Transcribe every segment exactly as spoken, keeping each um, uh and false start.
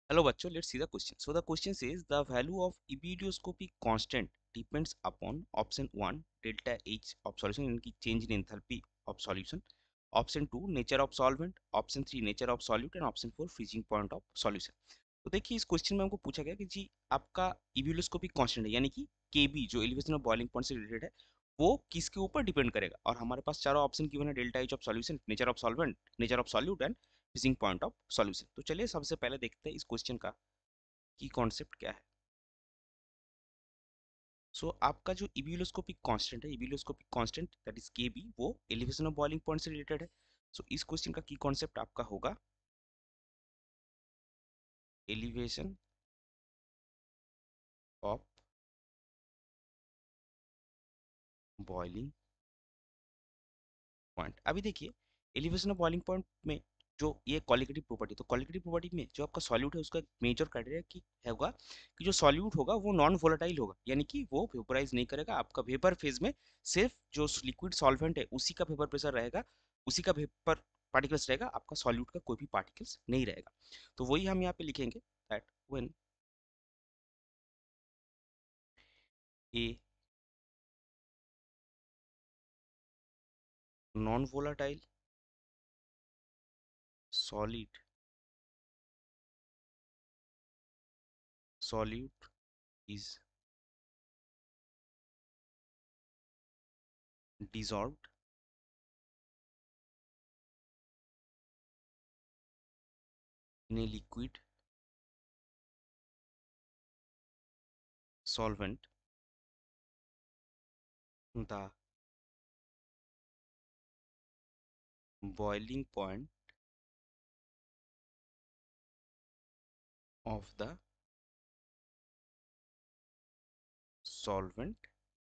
Hello बच्चों, let's see the question. So the question says the value of ebullioscopy constant depends upon option one delta H of solution इनकी change in enthalpy of solution, option two nature of solvent, option three nature of solute and option four freezing point of solution. तो देखिए इस question में हमको पूछा गया कि जी आपका इब्यूलोस्कोपिक कांस्टेंट है यानी कि केबी जो एलिवेशन ऑफ बॉइलिंग पॉइंट से रिलेटेड है वो किसके ऊपर डिपेंड करेगा और हमारे पास चारों ऑप्शन गिवन है delta H of solution, nature of solvent, nature of solute and fishing point of solution. तो चलिए सबसे पहले देखते हैं इस क्वेश्चन का की कॉन्सेप्ट क्या है। सो so, आपका जो इब्यूलोस्कोपिक कांस्टेंट है, ebullioscopic constant that is Kb, वो एलिवेशन ऑफ बॉइलिंग पॉइंट से रिलेटेड है। सो so, इस क्वेश्चन का की कॉन्सेप्ट आपका होगा एलिवेशन ऑफ बॉइलिंग पॉइंट। अभी देखिए एलिवेशन ऑफ बॉइलिंग पॉइंट में जो ये क्वालिटेटिव प्रॉपर्टी, तो क्वालिटेटिव प्रॉपर्टी में जो आपका सॉल्यूट है उसका मेजर क्राइटेरिया की होगा कि जो सॉल्यूट होगा वो नॉन वोलेटाइल होगा, यानी कि वो वेपोराइज नहीं करेगा। आपका वेपर फेज में सिर्फ जो लिक्विड सॉल्वेंट है उसी का वेपर प्रेशर रहेगा, उसी का वेपर पार्टिकल्स रहेगा, आपका सॉल्यूट का कोई भी पार्टिकल्स नहीं रहेगा। तो वही हम यहाँ पे लिखेंगे that when a non volatile solid solute is dissolved in a liquid solvent, the boiling point of the solvent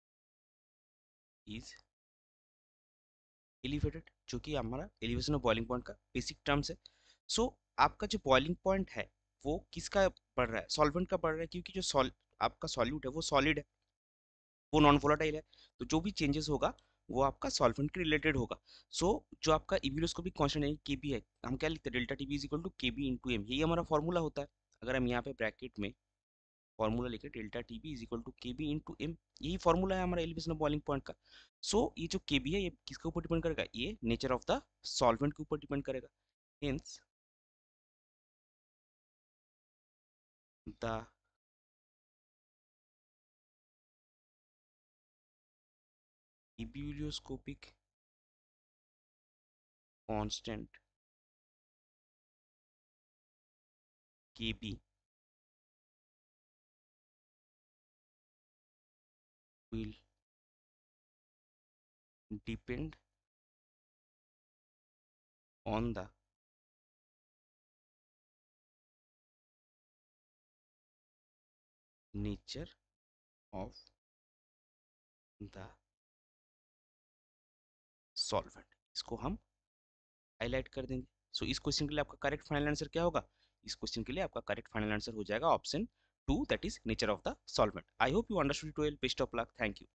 is elevated, जो कि हमारा एलिवेशन ऑफ बॉइलिंग पॉइंट का बेसिक टर्म्स है। सो so, आपका जो बॉइलिंग पॉइंट है वो किसका बढ़ रहा है, सॉल्वेंट का बढ़ रहा है, क्योंकि जो सॉल आपका सॉल्यूट है वो सॉलिड है, वो नॉन वोलाटाइल है। तो जो भी चेंजेस होगा वो आपका सॉल्वेंट के रिलेटेड होगा। सो so, जो आपका इब्यूलोस्कोपिक कांस्टेंट है केबी है, हम क्या लिखते हैं delta Tb is equal to Kb into m, यही हमारा फॉर्मूला होता है। अगर हम यहाँ पे ब्रैकेट में फॉर्मूला लिखे delta Tb is equal to Kb into m, यही फॉर्मूला है हमारा एलिवेशन ऑफ बॉइलिंग पॉइंट का। सो so, ये जो केबी है ये किसके ऊपर डिपेंड करेगा, ये नेचर ऑफ द सॉल्वेंट के ऊपर डिपेंड करेगा। Hence the ebullioscopic constant Kb will depend on the nature of the solvent. इसको हम हाईलाइट कर देंगे। सो so, इस क्वेश्चन के लिए आपका करेक्ट फाइनल आंसर क्या होगा, इस क्वेश्चन के लिए आपका करेक्ट फाइनल आंसर हो जाएगा option two that is nature of the solvent. I hope you understood it well, best of luck, thank you.